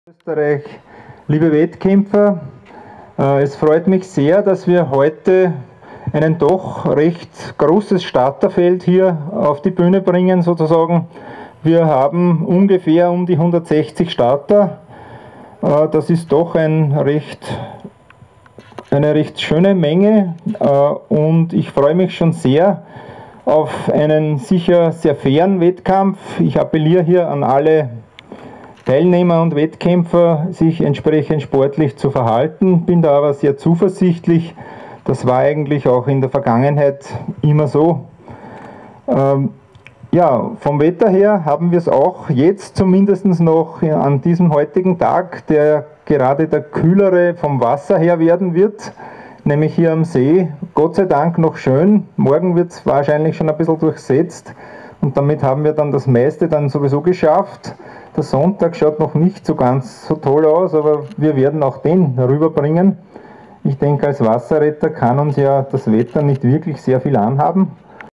Österreich, liebe Wettkämpfer, es freut mich sehr, dass wir heute ein doch recht großes Starterfeld hier auf die Bühne bringen sozusagen. Wir haben ungefähr um die 160 Starter. Das ist doch eine recht schöne Menge und ich freue mich schon sehr auf einen sicher sehr fairen Wettkampf. Ich appelliere hier an alle Teilnehmer und Wettkämpfer, sich entsprechend sportlich zu verhalten, bin da aber sehr zuversichtlich. Das war eigentlich auch in der Vergangenheit immer so. Ja, vom Wetter her haben wir es auch jetzt zumindest noch an diesem heutigen Tag, der gerade der kühlere vom Wasser her werden wird, nämlich hier am See, Gott sei Dank noch schön. Morgen wird es wahrscheinlich schon ein bisschen durchsetzt und damit haben wir dann das meiste dann sowieso geschafft. Der Sonntag schaut noch nicht so ganz so toll aus, aber wir werden auch den rüberbringen. Ich denke, als Wasserretter kann uns ja das Wetter nicht wirklich sehr viel anhaben.